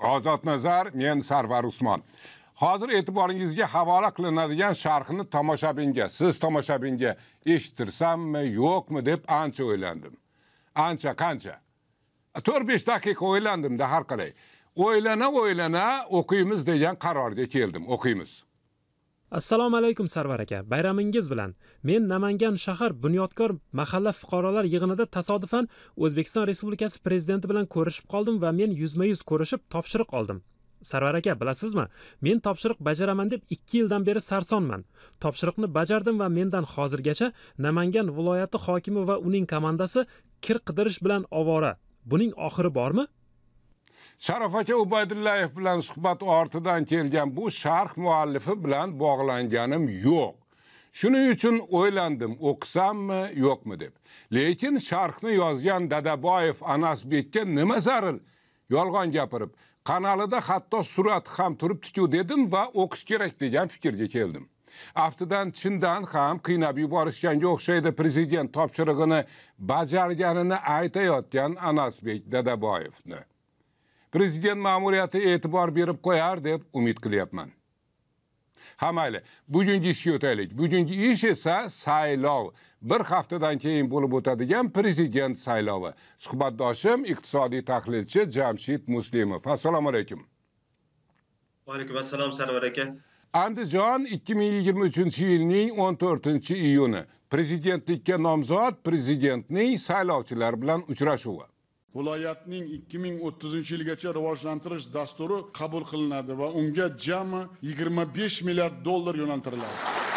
Ozod Nazar, men Sarvar Usmon. Hozir e'tiboringizga havola qilinadigan sharhni tomoshabinga, siz tomoshabinga eshittirsammi, yo'qmi deb ancha o'ylandim. Qancha? 4-5 daqiqa o'ylandim-da har qalay. O'ylana o'qiymiz degan qarorga keldim. O'qiymiz. Assalomu alaykum Sarvar aka. Bayramingiz bilan. Men Namangan shahar bunyodkor mahalla fuqarolar yig'inida tasodifan O'zbekiston Respublikasi prezidenti bilan ko'rishib qoldim va men yuzma-yuz ko'rishib topshiriq oldim. Sarvar aka, bilasizmi? Men topshiriq bajaraman deb 2 yildan beri sarsonman. Topshiriqni bajardim va mendan hozirgacha Namangan viloyati hokimi va uning komandasi kir qidirish bilan ovora. Buning oxiri bormi? Sharof aka Ubaydullayev bilan suhbat ortidan kelgan bu sharh muallifi bilan bog'langanim yo'q. Shuning uchun o'ylandim, o'qisammi, yo'qmi deb. Lekin sharhni yozgan Dadaboyev Anasbekka nima zaril? Yolg'on gapirib, kanalida hatto surat ham turibdi-ku dedim va o'qish kerak degan fikrga keldim. Aftidan chindan ham qiynab yuborishganga o'xshaydi prezident topshirig'ini bajarganini aytayotgan Anasbek Dadaboyevni. Prezident ma'muriyati e'tibor berib qo'yar deb umid qilyapman. Ha mayli, bugungi ishga o'taylik. Bugungi ish esa saylov. Bir haftadan keyin bo'lib o'tadigan prezident saylovi. Suhbatdoshim iqtisodiy tahlilchi Jamshid Muslimov. Assalomu alaykum. Va alaykum assalom Sarvar aka. Andijon 2023-yilning 14-iyuni. Prezidentlikka nomzod prezidentning saylovchilar bilan uchrashuvi. Viloyatning 2030-yilgacha rivojlantirish dasturi qabul qilinadi va unga jami 25 milliard dollar yo'naltiriladi.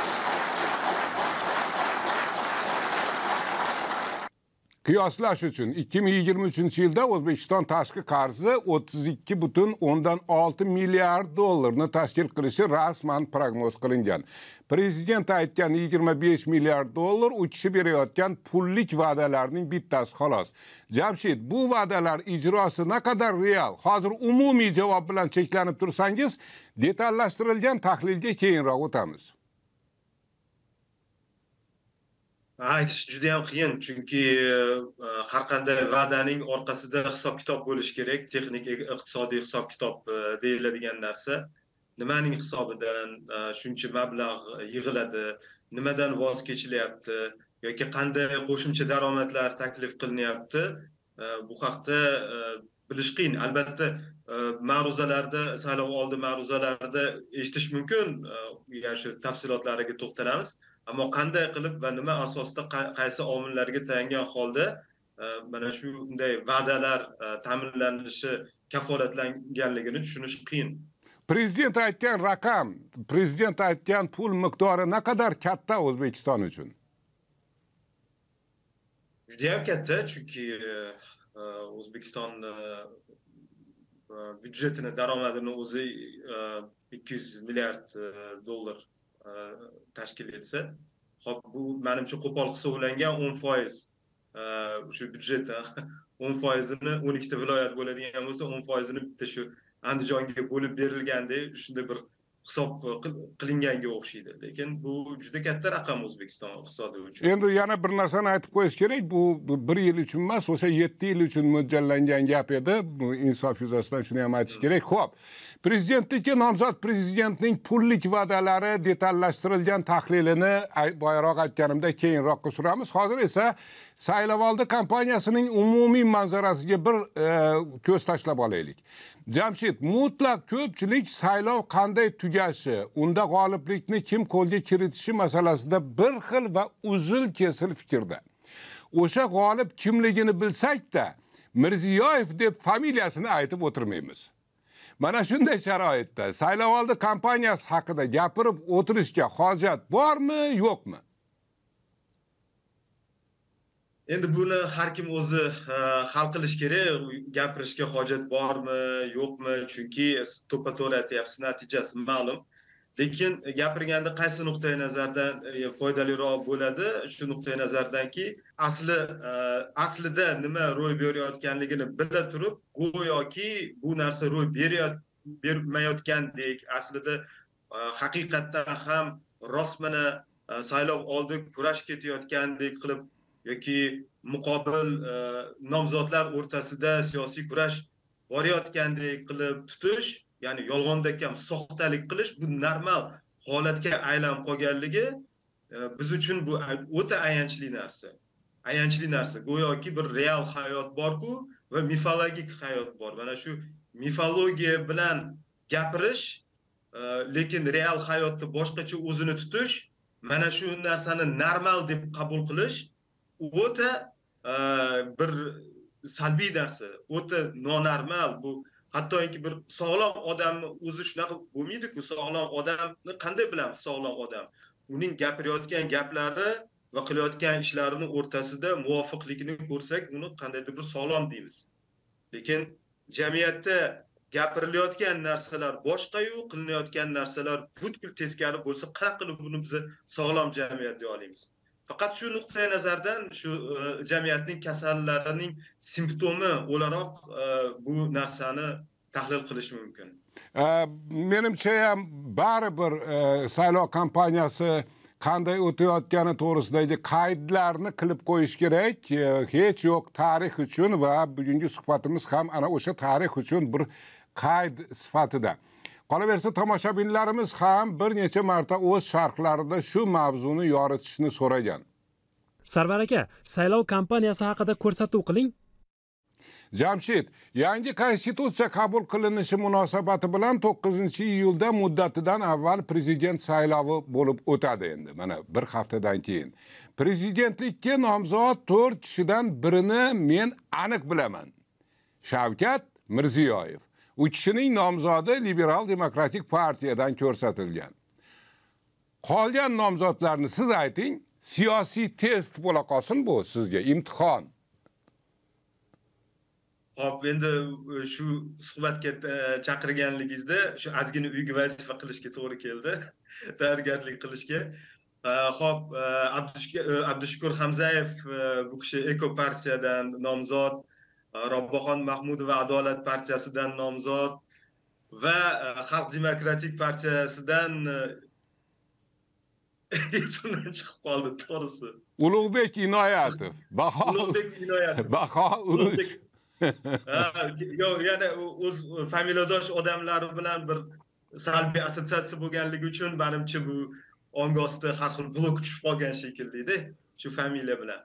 Qiyoslash uchun 2023-yilda O'zbekiston tashqi qarzi 32,6 milliard dollarni tashkil qilishi rasman prognoz qilingan. Prezident aytgan 25 milliard dollar uchishi berayotgan pullik va'dalarning bittasi xolos. Jamshid, bu va'dalar ijrosi naqadar real? Hozir umumiy javob bilan cheklanib tursangiz, detallashtirilgan tahlilga keyinroq o'tamiz. Aytish juda ham qiyin, chunki har qanday va'daning orqasida hisob-kitob bo'lishi kerak, texnik iqtisodiy hisob-kitob deyiladigan narsa. Nimaning hisobidan shuncha mablag' yig'iladi, nimadan voz kechilyapti yoki qanday qo'shimcha daromadlar taklif qilinyapti, bu haqda bilish qiyin. Albatta, ma'ruzalarda, saylov oldi ma'ruzalarida eshitish mumkin, ya'ni shu tafsilotlariga to'xtalamiz. Ammo qanday qilib va nima asosida qaysi omillarga tayangan holda mana shunday va'dalar ta'minlanishi kafolatlanganligini tushunish qiyin. Prezident aytgan raqam, prezident aytgan pul miqdori naqadar katta O'zbekiston uchun? Juda ham katta, chunki O'zbekiston byudjetini, daromadini o'zi 200 milliard dollar tashkil etsa, hop bu menimcha qo'pol hisoblangan 10% shu byudjetdan 10%ni 12 ta viloyat bo'ladigan bo'lsa, 10%ni bitta shu Andijonga bo'lib berilgandek shunday bir hisob qilinganga o'xshaydi. Lekin bu juda katta raqam O'zbekiston iqtisodi uchun. Endi yana bir narsani aytib qo'yish kerak, bu 1 yil uchun emas, o'sha 7 yil uchun mo'ljallangan gap edi. Bu insof yuzasidan shuni ham aytish kerak. Xo'p, prezidentlikka nomzod prezidentning pullik va'dalari detallashtirilgan tahlilini boyaroq aytganimda keyinroqqa suramiz. Hozir esa saylovoldi kampaniyasining umumiy manzarasiga bir ko'z tashlab olaylik. Jamshid, mutlaq ko'pchilik saylov qanday tugashi, unda g'oliblikni kim qo'lga kiritishi masalasida bir xil va uzil-kesil fikrda. O'sha g'olib kimligini bilsak-da, Mirziyoyev deb familiyasini aytib o'tirmaymiz. Mana shunday sharoitda saylovoldi kampaniyasi haqida gapirib o'tirishga hojat bormi, yo'qmi? Endi buni har kim o'zi hal qilish kerak, gapirishga hojat bormi, yo'qmi, chunki to'ppa-to'g'ri aytyapsiz, natijasi ma'lum. Lekin gapirganda qaysi nuqtai nazardan foydaliroq bo'ladi? Shu nuqtai nazardanki, aslida nima ro'y berayotganligini bila turib, go'yoki bu narsa ro'y bermayotgandek, aslida haqiqatdan ham rostmana saylov oldi kurash ketayotgandek qilib yoki muqobil nomzodlar o'rtasida siyosiy kurash borayotgandek qilib tutish, ya'ni yolg'ondek ham soxtalik qilish bu normal holatga aylanib qolganligi biz uchun bu o'ta ayanchli narsa. Ayanchli narsa. Go'yoki bir real hayot bor-ku va mifologik hayot bor. Mana shu mifologiya bilan gapirish, lekin real hayotda boshqacha o'zini tutish, mana shu narsani normal deb qabul qilish o'ta bir salbiy narsa, o'ta nonormal. Bu hattoki bir sog'lom odamni o'zi shunaqa bo'lmaydi-ku. Sog'lom odamni qanday bilamiz sog'lom odam? Uning gapirayotgan gaplari va qilayotgan ishlarini o'rtasida muvofiqligini ko'rsak, uni qandaydir bir sog'lom deymiz. Lekin jamiyatda gapirilayotgan narsalar boshqa-yu, qilinayotgan narsalar butkul teskari bo'lsa, qanaqa qilib buni biz sog'lom jamiyat deya olamiz? Faqat shu nuqtai nazardan shu jamiyatning kasallarining simptomi o'laroq bu narsani tahlil qilish mumkin. Menimcha ham baribir saylov kampaniyasi qanday o'tayotgani to'g'risidagi qaydlarni qilib qo'yish kerak. Hech yo'q, tarix uchun va bugungi suhbatimiz ham ana o'sha tarix uchun bir qayd sifatida. Qolaversa, tomoshabinlarimiz ham bir necha marta o'z sharhlarida shu mavzuni yoritishni so'ragan. Sarvar aka, saylov kampaniyasi haqida ko'rsatuv qiling. Jamshid, yangi konstitutsiya qabul qilinishi munosabati bilan 9-iyulda muddatidan avval prezident saylovi bo'lib o'tadi endi. Mana bir haftadan keyin. Prezidentlikka nomzod 4 kishidan birini men aniq bilaman. Shavkat Mirziyoyev. U kishining nomzodi Liberal Demokratik partiyadan ko'rsatilgan. Qolgan nomzodlarni siz ayting, siyosiy test bo'la qolsin bu sizga imtihon. Hop, endi shu suhbatga chaqirganligingizda shu ozgina uyga vazifa qilishga to'g'ri keldi, tayyorgarlik qilishga. Hop, Abdushukur Hamzayev bu kishi Eko partiyadan nomzod, Robboxon Mahmudova Adolat partiyasidan nomzod va Xalq demokratik partiyasidan esimdan chiqib qoldi to'g'risi. Ulug'bek Inoyatov. Ulug'bek Inoyatov. Baho 3. Yo'q, yana o'z familiyadosh odamlari bilan bir salbiy assotsiatsiya bo'lganligi uchun menimcha bu ongi ostida har xil blok tushib qolgan shekilli-da, shu familiya bilan.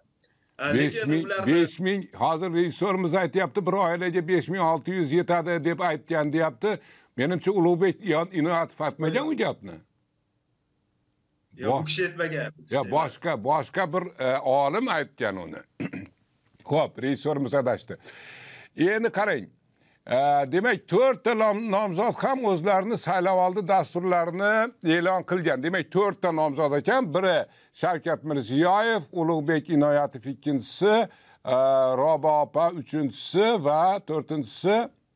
5000 hozir rejissorimiz aytyapti, bir oilaga 5600 yetadi deb aytgan deyapti. Menimcha Ulug'bek Inoyatov aytmagan u gapni. Yo'q, bu kishi aytmagan. Ya boshqa bir olim aytgan uni. Xo'p, rejissorimiz adashdi. Endi qarang. Demak, 4 ta nomzod ham o'zlarini saylovoldi dasturlarini e'lon qilgan. Demak, 4 ta nomzod ekan. Biri Shavkat Mirziyoyev, Ulug'bek Inoyatov ikkinchisi, Robo opa uchinchisi va to'rtinchisi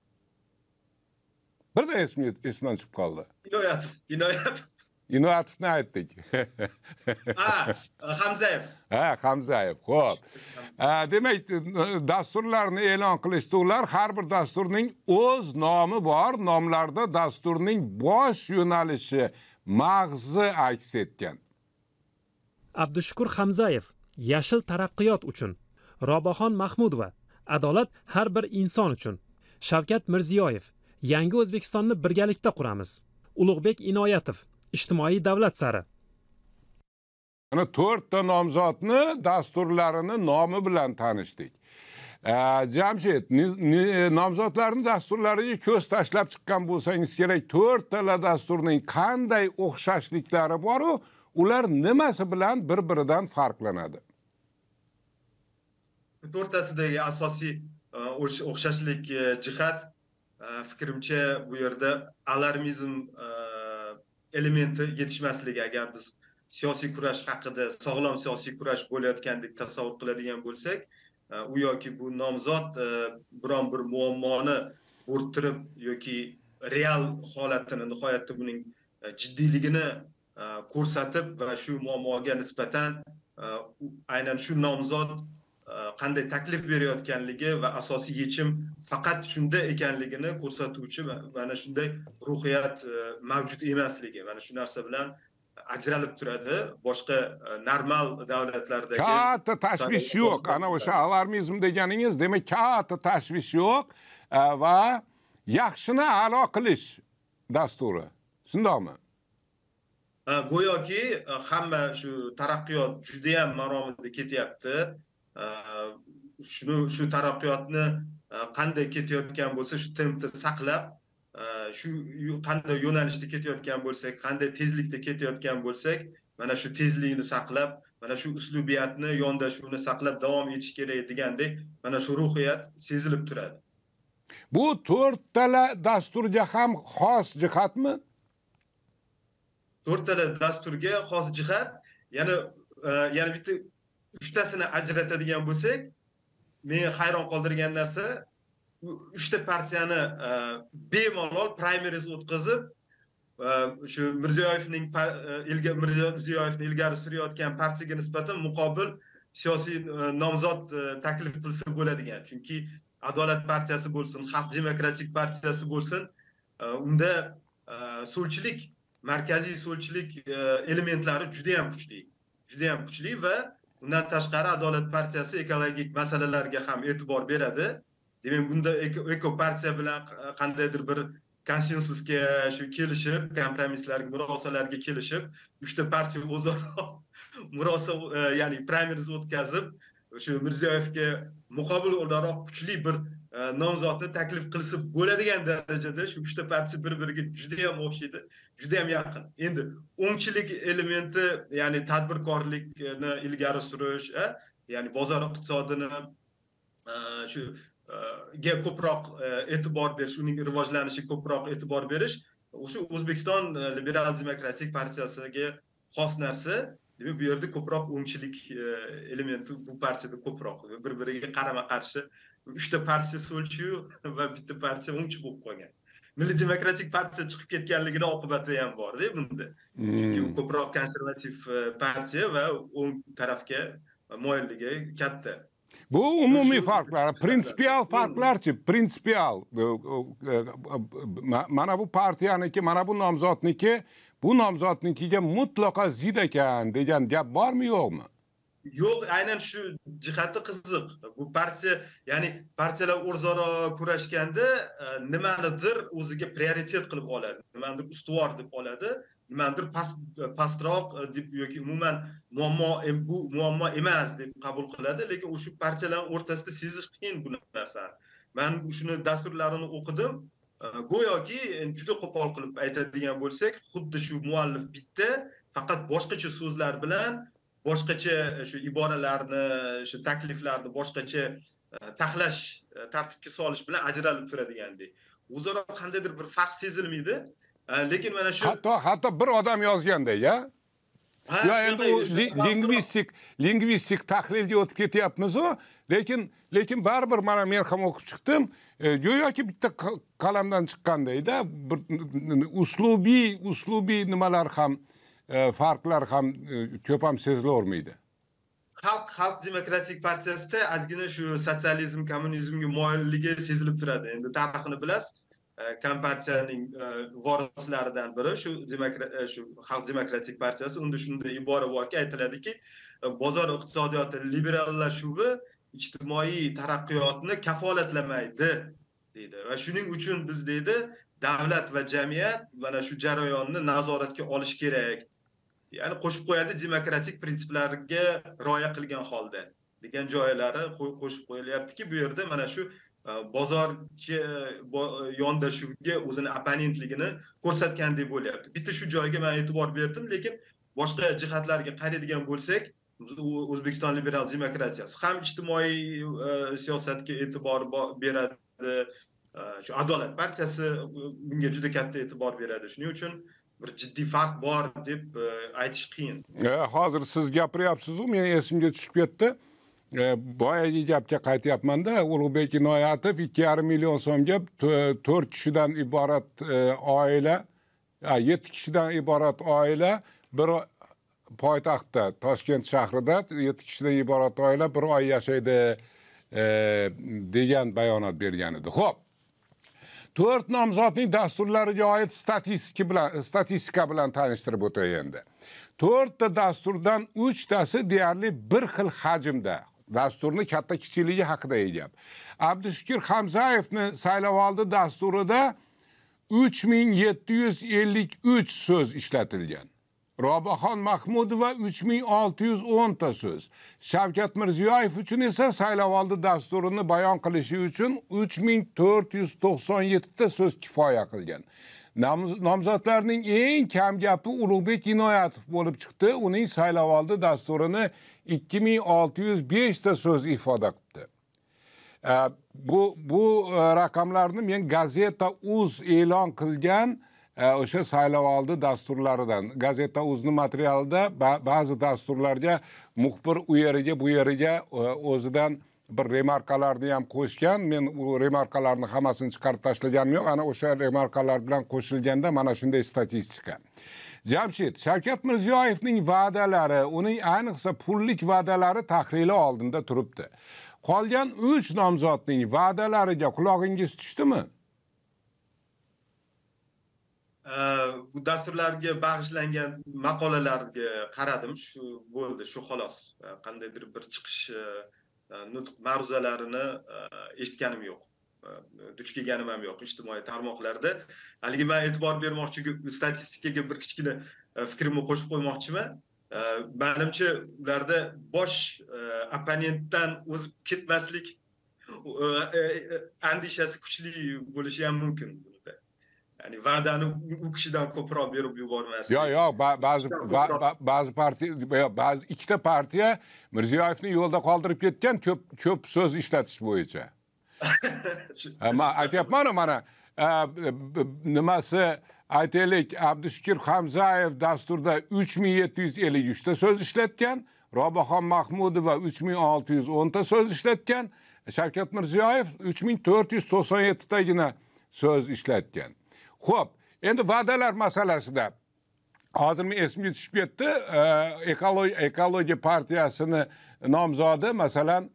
bir da esman chiqib qoldi. Inoyatovni aytdik. Hamzayev. Hamzayev. Xo'p. Demak, dasturlarni e'lon qilishdi ular. Har bir dasturning o'z nomi bor. Nomlarda dasturning bosh yo'nalishi, mag'zi aks etgan. Abdushukur Hamzayev, Yashil taraqqiyot uchun. Roboxon Mahmudova, Adolat har bir inson uchun. Shavkat Mirziyoyev, Yangi O'zbekistonni birgalikda quramiz. Ulug'bek Inoyatov, ijtimoiy davlat sari. Ana 4 ta nomzodni dasturlarini nomi bilan tanishdik. Jamshid, nomzodlarning dasturlariga ko'z tashlab chiqqan bo'lsangiz kerak, 4 tala dasturning qanday o'xshashliklari bor-u, ular nimasi bilan bir-biridan farqlanadi? 4tasidagi asosiy o'xshashlik jihat fikrimcha bu yerda alarmizm elementi yetishmasligi. Agar biz siyosiy kurash haqida, sog'lom siyosiy kurash bo'layotgandek tasavvur qiladigan bo'lsak, u yoki bu nomzod biron bir muammoni o'rtirib yoki real holatini, nihoyatda buning jiddiyligini ko'rsatib va shu muammoga nisbatan aynan shu nomzod qanday taklif berayotganligi va asosiy yechim faqat shunda ekanligini ko'rsatuvchi mana shunday ruhiyat mavjud emasligi. Mana shu narsa bilan ajralib turadi. Boshqa normal davlatlardagi katta tashvish yo'q. Ana o'sha alarmizm deganingiz, demak katta tashvish yo'q. va yaxshini a'lo qilish dasturi. Shundaqmi? Go'yoki hamma shu taraqqiyot juda ham maromida ketyapti. Shu taraqqiyotni qanday ketayotgan bo'lsa, shu tempni saqlab, shu qanday yo'nalishda ketayotgan bo'lsak, qanday tezlikda ketayotgan bo'lsak, mana shu tezlikni saqlab, mana shu uslubiyatni, yondashuvni saqlab davom etish kerak degandek, mana shu ruhiyat sezilib turadi. Bu 4 tala dasturga ham xos jihatmi? 4 tala dasturga xos jihat, yana bitta 3 tasini ajratadigan bo'lsak, meni hayron qoldirgan narsa 3 ta partiyani bemalol primaries o'tkazib, shu Mirziyoyevning ilgari surayotgan partiyaga nisbatan muqobil siyosiy nomzod taklif qilsa bo'ladigan. Chunki Adolat partiyasi bo'lsin, Xalq demokratik partiyasi bo'lsin, unda so'lchilik, markaziy so'lchilik elementlari juda ham kuchli va undan tashqari Adolat partiyasi ekologik masalalarga ham e'tibor beradi. Demak, bunda eko partiya bilan qandaydir bir konsensusga shu kelishib, kompromisslarga, murosalarga kelishib, 3 ta partiya o'zaro murosa, ya'ni primaries o'tkazib, shu Mirziyoyevga muqobil o'laroq kuchli bir nomzodni taklif qilsa bo'ladigan darajada shu 3 ta partiya bir-biriga juda ham o'xshaydi, juda ham yaqin. Endi o'ngchilik elementi, ya'ni tadbirkorlikni ilgari surish, ya'ni bozor iqtisodini shu ga ko'proq e'tibor berish, uning rivojlanishiga ko'proq e'tibor berish, o'sha O'zbekiston Liberal Demokratik partiyasiga xos narsa. Demak, bu yerda ko'proq o'ngchilik elementi bu partiyada ko'proq bir-biriga qarama-qarshi 3 ta partiya so'lchi va bitta partiya o'ngchi bo'lib qolgan. Milliy demokratik partiya chiqib ketganligini oqibati ham bor-da bunda. Chunki u ko'proq konservativ partiya va o'ng tarafga moyilligi katta. Bu umumiy farqlar, prinsipial farqlarchi, prinsipial. Mana bu partiyaniki, mana bu nomzodniki, bu nomzodnikiga mutlaqo zid ekan degan gap bormi, yo'qmi? Yo'q, aynan shu jihati qiziq. Bu partiya, ya'ni partiyalar o'zaro kurashganda nimanidir o'ziga prioritet qilib oladi, nimanidir ustuvor deb oladi, nimanidir pastroq deb yoki umuman bu muammo emas deb qabul qiladi, lekin o'sha partiyalar o'rtasida sezish qiyin bu narsani. Men shuni dasturlarini o'qidim. Go'yoki juda qo'pol qilib aytadigan bo'lsak, xuddi shu muallif bitta, faqat boshqacha so'zlar bilan, boshqacha shu iboralarni, shu takliflarni boshqacha taxlash, tartibga solish bilan ajralib turadigandek. O'zaro qandaydir bir farq sezilmaydi. Lekin mana shu hatto bir odam yozganda-ya. Ya endi lingvistik tahlilga o'tib ketyapmiz-ku, lekin baribir mana men ham o'qib chiqdim. Go'yoki bitta qalamdan chiqqandayda, bir uslubiy nimalar ham, farqlar ham ko'p ham sezilavermaydi. Xalq demokratik partiyasida ozgina shu sotsializm, kommunizmga moyilligi sezilib turadi. Endi tarixini bilasiz. Kompartiyaning vorislaridan biri shu Xalq demokratik partiyasi. Unda shunday ibora borki, aytiladiki, bozor iqtisodiyoti liberallashuvi ijtimoiy taraqqiyotni kafolatlamaydi deydi. Va shuning uchun biz deydi, davlat va jamiyat mana shu jarayonni nazoratga olish kerak. Ya'ni qo'shib qo'yadi, demokratik prinsiplarga rioya qilgan holda degan joylari qo'shib qo'yilyaptiki, bu yerda mana shu bozorchi yondashuvga o'zini opponentligini ko'rsatgandek bo'lyapti. Bitta shu joyga men e'tibor berdim, lekin boshqa jihatlarga qaraydigan bo'lsak, O'zbekiston Liberal Demokratiyasi ham ijtimoiy siyosatga e'tibor beradi. Shu Adolat partiyasi bunga juda katta e'tibor beradi. Shuning uchun bir jiddiy farq bor deb aytish qiyin. Hozir siz gapiryapsiz-ku, men esimga tushib ketdi. Boyagi gapga qaytyapman-da, Ulug'bek Inoyatov 2,5 million so'mga 4 kishidan iborat oila, 7 kishidan iborat oila bir poytaxtda, Toshkent shahrida 7 kishidan iborat oila bir oy yashaydi degan bayonot bergan edi. Xo'p. 4 nomzodning dasturlariga oid statistika bilan tanishtirib o'tay endi. 4 ta dasturdan 3 tasi deyarli bir xil hajmda. dasturni katta kichikligi haqida gap. Abdushukur Hamzayevni saylovoldi dasturida 3753 so'z ishlatilgan. Robaxon Mahmudova 3610 ta so'z. Shavkat Mirziyoyev uchun esa saylovoldi dasturini bayon qilishi uchun 3497 ta so'z kifoya qilgan. Nomzodlarning eng kam gapi Ulug'bek Inoyatov bo'lib chiqdi. Uning saylovoldi dasturini 2605 ta so'z ifoda qildi. Bu raqamlarni men Gazeta.uz e'lon qilgan o'sha saylovoldi dasturlaridan. Gazeta.uzning materialida ba'zi dasturlarga muxbir u yeriga bu yeriga o'zidan bir remarkalarni ham qo'shgan. Men u remarkalarni hammasini chiqarib tashlaganim yo'q. Ana o'sha remarkalar bilan qo'shilganda mana shunday statistika. Jamshid, Shavkat Mirziyoyevning va'dalari, uning ayniqsa pullik va'dalari tahlili oldinda turibdi. Qolgan 3 nomzodning va'dalariga quloqingiz tushdimi? Bu dasturlarga bag'ishlangan maqolalarga qaradim, shu bo'ldi, shu xolos. Qandaydir bir chiqish nutq ma'ruzalarini eshitganim yo'q. Duch kelganim ham yo'q ijtimoiy tarmoqlarda. Haligi men e'tibor bermoqchi statistikaga bir kichkina fikrimni qo'shib qo'ymoqchiman. Menimcha ularda bosh opponentdan o'zib ketmaslik andishasi kuchli bo'lishi ham mumkin. Yani va'dani u kishidan ko'proq berib yubormaslik. Yo'q, ba'zi partiya, ba'zi ikkita partiya Mirziyoyevni yo'lda qoldirib ketgan ko'p so'z ishlatish bo'yicha. Men aytyapman mana nimasi aytaylik, Abdushukur Hamzayev dasturda 3753 ta so'z ishlatgan, Robaxon Mahmudova 3610 ta so'z ishlatgan, Shavkat Mirziyoyev 3497 tagina so'z ishlatgan. Xo'p, endi va'dalar masalasida hozir men esimga tushib ketdi, ekologiya partiyasini nomzodi masalan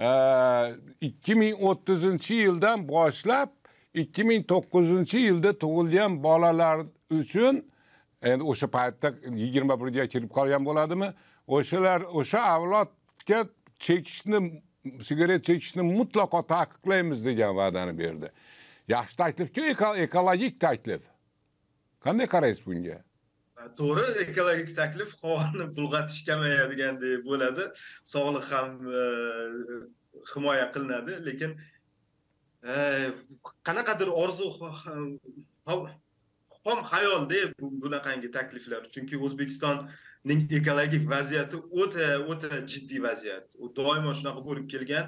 2030-yildan boshlab 2009-yilda tug'ilgan bolalar uchun, endi o'sha paytda 21ga kirib qolgan bo'ladimi? O'sha avlodga sigaret chekishni mutlaqo taqiqlaymiz degan va'dani berdi. Yaxshi taklif-ku, ekologik taklif. Qanday qaraysiz bunga? To'g'ri, ekologik taklif havoni bulg'atish kamayadigandek bo'ladi. Sog'liq ham himoya qilinadi, lekin qanaqadir orzu xom hayolda bunaqangi takliflar. Chunki O'zbekistonning ekologik vaziyati o'ta jiddiy vaziyat. U doimo shunaqa bo'lib kelgan.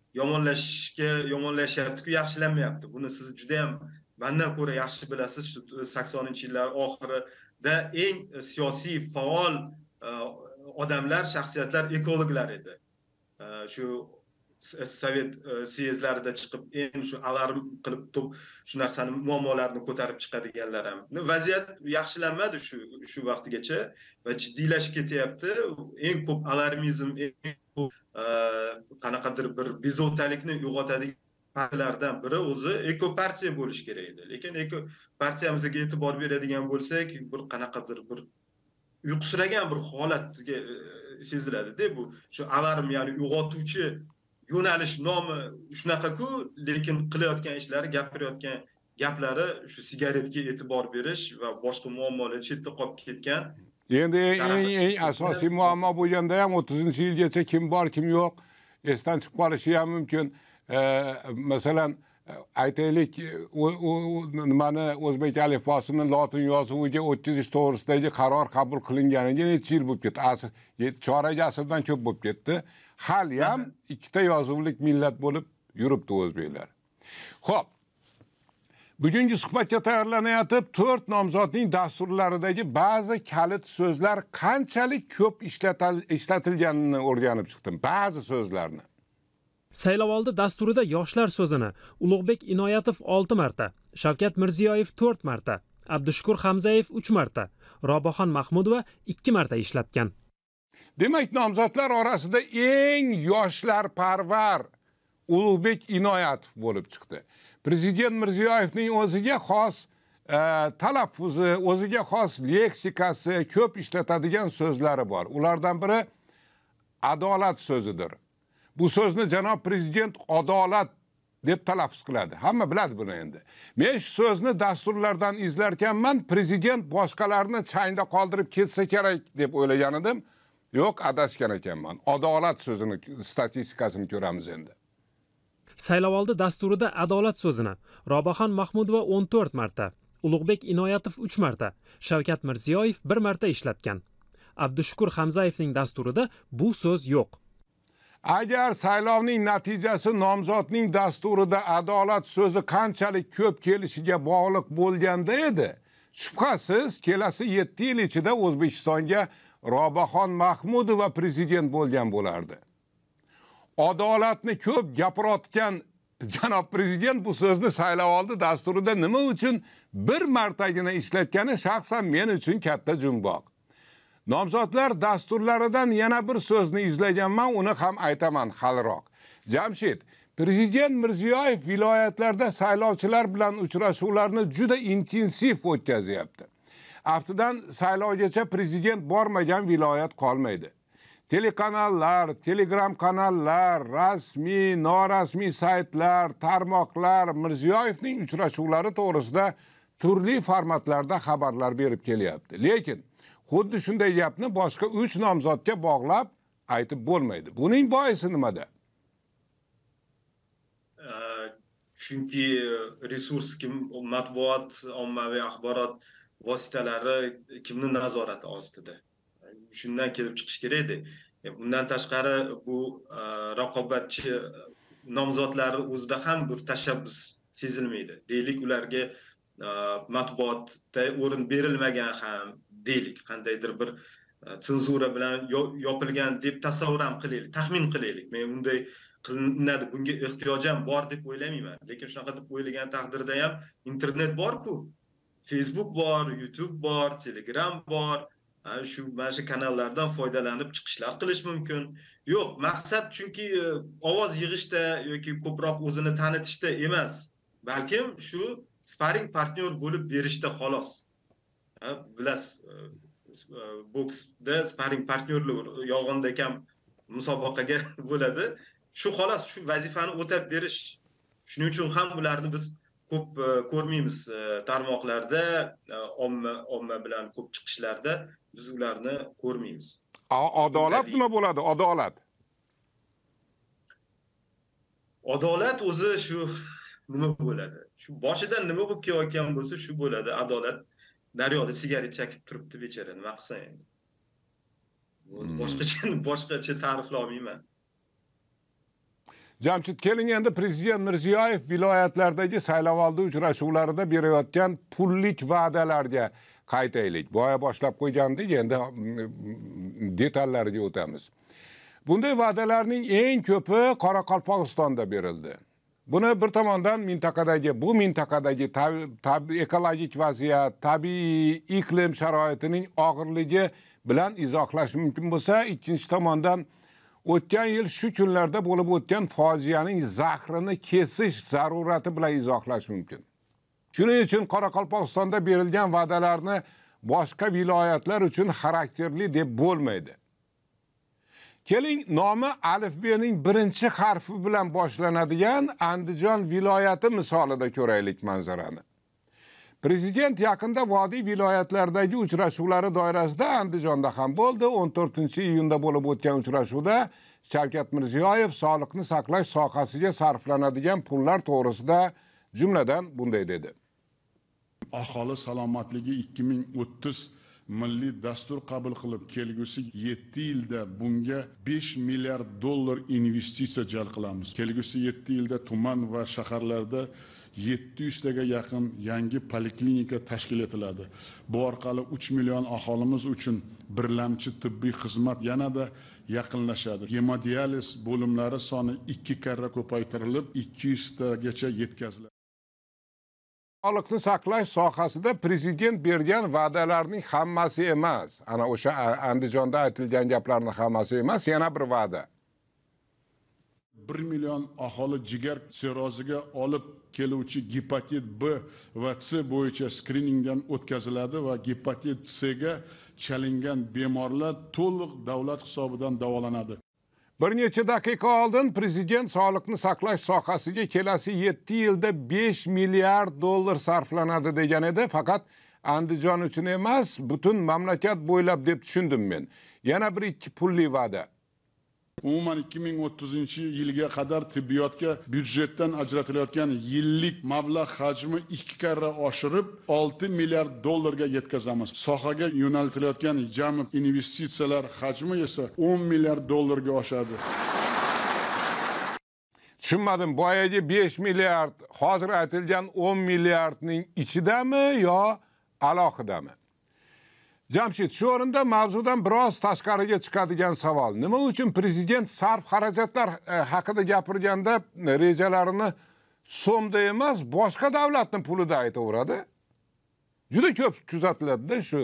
Yomonlashyapti-ku, yaxshilanmayapti. Buni siz juda ham mendan ko'ra yaxshi bilasiz. Shu 80-yillar oxirida eng siyosiy faol odamlar, shaxsiyatlar ekologlar edi. Shu Sovet syezdlarida chiqib, eng shu alarm qilib shu narsani muammolarini ko'tarib chiqadiganlar ham. Vaziyat yaxshilanmadi shu vaqtgacha va jiddiylashib ketyapti. Eng ko'p alarmizm, eng ko'p qanaqadir bir bezovtalikni uyg'otadigan partiyalardan biri o'zi ekopartiya bo'lish kerak edi. Lekin ekopartiyamizga e'tibor beradigan bo'lsak, bir qanaqadir bir uyqusiragan bir holatga seziladi-da bu. Shu alarm, ya'ni uyg'otuvchi yo'nalish nomi shunaqa-ku, lekin qilayotgan ishlari, gapirayotgan gaplari shu sigaretga e'tibor berish va boshqa muammolar chetda qolib ketgan. Endi eng asosiy muammo bo'lganda ham 30-yilgacha kim bor, kim yo'q esdan chiqib qolishi ham mumkin. Masalan, aytaylik, nimani o'zbek alifbosini lotin yozuviga o'tkazish to'g'risidagi qaror qabul qilinganiga necha yil bo'lib ketdi? Chorak asrdan ko'p bo'lib ketdi. Hali ham ikkita yozuvlik millat bo'lib yuribdi o'zbeklar. Xo'p, bugungi suhbatga tayyorlanayotib 4 nomzodning dasturlaridagi ba'zi kalit so'zlar qanchalik ko'p ishlatilganini o'rganib chiqdim. Ba'zi so'zlarni. Saylovoldi dasturida yoshlar so'zini Ulug'bek Inoyatov 6 marta, Shavkat Mirziyoyev 4 marta, Abdushukur Hamzayev 3 marta, Robaxon Mahmudova 2 marta ishlatgan. Demak, nomzodlar orasida eng yoshlarparvar Ulug'bek Inoyatov bo'lib chiqdi. Prezident Mirziyoyevning o'ziga xos talaffuzi, o'ziga xos leksikasi, ko'p ishlatadigan so'zlari bor. Ulardan biri adolat so'zidir. Bu so'zni janob prezident adolat deb talaffuz qiladi. Hamma biladi buni endi. Men shu so'zni dasturlardan izlarkanman, prezident boshqalarni changda qoldirib ketsa kerak deb o'ylagan edim. Yo'q, adashgan ekanman. Adolat so'zini statistikasini ko'ramiz endi. Saylovoldi dasturida adolat so'zini Robaxon Mahmudova 14 marta, Ulug'bek Inoyatov 3 marta, Shavkat Mirziyoyev 1 marta ishlatgan. Abdushukur Hamzayevning dasturida bu so'z yo'q. Agar saylovning natijasi nomzodning dasturida adolat so'zi qanchalik ko'p kelishiga bog'liq bo'lganda edi, shubhasiz kelasi 7 yil ichida O'zbekistonga Robaxon Mahmudova prezident bo'lgan bo'lardi. Adolatni ko'p gapirayotgan janob prezident bu so'zni saylovoldi dasturida nima uchun bir martagina ishlatgani shaxsan men uchun katta jumboq. Nomzodlar dasturlaridan yana bir so'zni izlaganman, uni ham aytaman haliroq. Jamshid, prezident Mirziyoyev viloyatlarda saylovchilar bilan uchrashuvlarni juda intensiv o'tkazyapti. Aftidan saylovgacha prezident bormagan viloyat qolmaydi. Telekanallar, Telegram kanallar, rasmiy, norasmiy saytlar, tarmoqlar Mirziyoyevning uchrashuvlari to'g'risida turli formatlarda xabarlar berib kelyapti. Lekin xuddi shunday gapni boshqa 3 nomzodga bog'lab aytib bo'lmaydi. Buning boisi nimada? Chunki resurs kim, matbuot, ommaviy axborot vositalari kimning nazorati ostida. Shundan kelib chiqish kerak edi. Bundan tashqari bu raqobatchi nomzodlari o'zida ham bir tashabbus sezilmaydi. Deylik ularga matbuotda o'rin berilmagan ham deylik, qandaydir bir senzura bilan yopilgan deb tasavvur ham qilaylik, taxmin qilaylik. Men unday qilinadi, bunga ehtiyoj ham bor deb o'ylamayman. Lekin shunaqa deb o'ylagan taqdirda ham internet bor-ku. Facebook bor, YouTube bor, Telegram bor. Mana shu kanallardan foydalanib chiqishlar qilish mumkin. Yo'q, maqsad chunki ovoz yig'ishda yoki ko'proq o'zini tanitishda emas, balkim shu sparing partnyor bo'lib berishda xolos. Bilasiz, boksda sparing partnyorlar yolg'onda ham musobaqaga bo'ladi. Shu xolos, shu vazifani o'tab berish. Shuning uchun ham ularni biz ko'p ko'rmaymiz tarmoqlarda, omma bilan ko'p chiqishlarda biz ularni ko'rmaymiz. Adolat nima bo'ladi? Adolat o'zi shu nima bo'ladi? Shu boshidan nima bo'lib kelayotgan bo'lsa, shu bo'ladi. Adolat daryoda sigaret chekib turibdi bechara, nima qilsa endi. Boshqacha ta'riflay olmayman. Jamshid, keling endi prezident Mirziyoyev viloyatlardagi saylovoldi uchrashuvlarida berayotgan pullik va'dalarga qaytaylik. Boya boshlab qo'ygandik, endi detallariga o'tamiz. Bunday va'dalarning eng ko'pi Qoraqalpog'istonda berildi. Buni bir tomondan bu mintaqadagi ekologik vaziyat, tabiiy iqlim sharoitining og'irligi bilan izohlash mumkin bo'lsa, ikkinchi tomondan o'tgan yil shu kunlarda bo'lib o'tgan fojianing zahrini kesish zarurati bilan izohlash mumkin. Shuning uchun Qoraqalpog'istonda berilgan va'dalarni boshqa viloyatlar uchun xarakterli deb bo'lmaydi. Keling, nomi alifbening birinchi harfi bilan boshlanadigan Andijon viloyati misolida ko'raylik manzarani. Prezident yaqinda vodiy viloyatlaridagi uchrashuvlari doirasida Andijonda ham bo'ldi. 14-iyunda bo'lib o'tgan uchrashuvda Shavkat Mirziyoyev sog'liqni saqlash sohasiga sarflanadigan pullar to'g'risida jumladan bunday dedi. Aholi salomatligi 2030 milliy dastur qabul qilib, kelgusi 7 yilda bunga 5 milliard dollar investitsiya jalb qilamiz. Kelgusi 7 yilda tuman va shaharlarda 700 taga yaqin yangi poliklinika tashkil etiladi. Bu orqali 3 million aholimiz uchun birlamchi tibbiy xizmat yanada yaqinlashadi. Hemodializ bo'limlari soni 2 karra ko'paytirilib, 200 tagacha yetkaziladi. Sog'liqni saqlash sohasida prezident bergan va'dalarning hammasi emas, ana o'sha Andijonda aytilgan gaplarning hammasi emas, yana bir va'da. 1 million aholi jigar sirroziga olib keluvchi gepatit B va C bo'yicha skriningdan o'tkaziladi va gepatit C ga chalingan bemorlar to'liq davlat hisobidan davolanadi. Bir necha daqiqa oldin prezident sog'liqni saqlash sohasiga kelasi 7 yilda 5 milliard dollar sarflanadi degan edi, faqat Andijon uchun emas, butun mamlakat bo'ylab deb tushundim men. Yana bir ikki pulli va'da. Umuman 2030-yilga qadar tibbiyotga byudjetdan ajratilayotgan yillik mablag' hajmi 2 karra oshirib 6 milliard dollarga yetkazamiz. Sohaga yo'naltilayotgan jami investitsiyalar hajmi esa 10 milliard dollarga oshadi. Tushunmadim, boyagi 5 milliard hozir aytilgan 10 milliardning ichidami yo alohidami? Jamshid, shu o'rinda mavzudan biroz tashqariga chiqadigan savol. Nima uchun prezident sarf xarajatlar haqida gapirganda rejalarini so'mda emas, boshqa davlatning pulida aytaveradi? Juda ko'p kuzatiladi-da shu.